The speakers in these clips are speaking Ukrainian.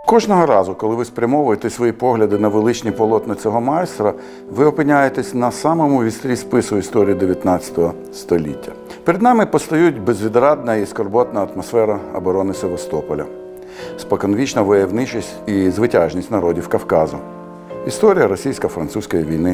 Кожного разу, коли ви спрямовуєте свої погляди на величні полотна цього майстра, ви опиняєтесь на самому вістрі спису історії 19 століття. Перед нами постають безвідрадна і скорботна атмосфера оборони Севастополя, споконвічна войовничість і звитяжність народів Кавказу. Історія російсько-французької війни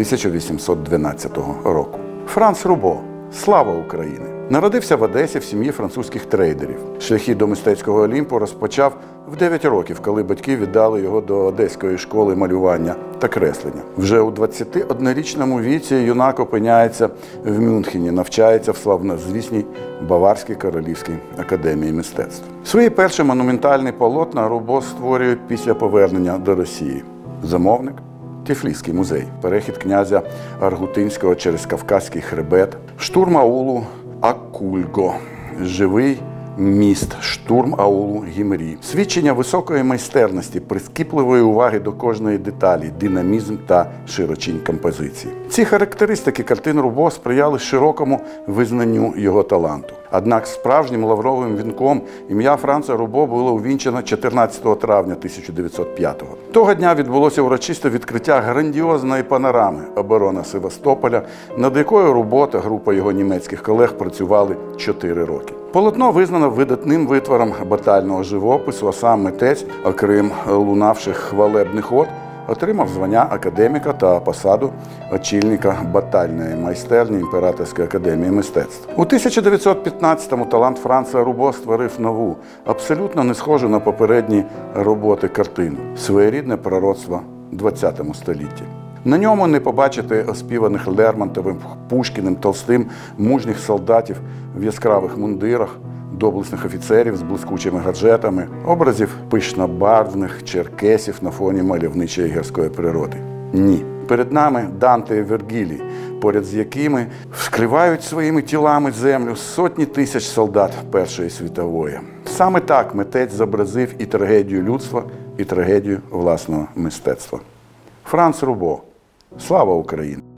1812 року. Франц Рубо. Слава України! Народився в Одесі в сім'ї французьких трейдерів. Шляхи до мистецького Олімпу розпочав в 9 років, коли батьки віддали його до Одеської школи малювання та креслення. Вже у 21-річному віці юнак опиняється в Мюнхені, навчається в славнозвісній Баварській королівській академії мистецтв. Свої перші монументальні полотна Рубо створює після повернення до Росії. Замовник – Тифліський музей, перехід князя Аргутинського через Кавказький хребет, штурм аулу Акульго, живий міст, штурм аулу Гімрі, свідчення високої майстерності, прискіпливої уваги до кожної деталі, динамізм та широчінь композиції. Ці характеристики картин Рубо сприяли широкому визнанню його таланту. Однак справжнім лавровим вінком ім'я Франца Рубо було увінчено 14 травня 1905-го. Того дня відбулося урочисте відкриття грандіозної панорами «Оборона Севастополя», над якою Рубо та група його німецьких колег працювали 4 роки. Полотно визнано видатним витвором батального живопису, а сам митець, окрім лунавших хвалебних од, отримав звання академіка та посаду очільника батальної майстерні Імператорської академії мистецтв. У 1915-му талант Франца Рубо створив нову, абсолютно не схожу на попередні роботи картину – своєрідне пророцтво ХХ столітті. На ньому не побачити оспіваних Лермонтовим, Пушкіним, Толстим, мужніх солдатів в яскравих мундирах, доблесних офіцерів з блискучими гаджетами, образів пишнобарвних черкесів на фоні мальовничої гірської природи. Ні. Перед нами Данте і Вергілій, поряд з якими вскривають своїми тілами землю сотні тисяч солдат Першої світової. Саме так митець зобразив і трагедію людства, і трагедію власного мистецтва. Франц Рубо. Слава Україні!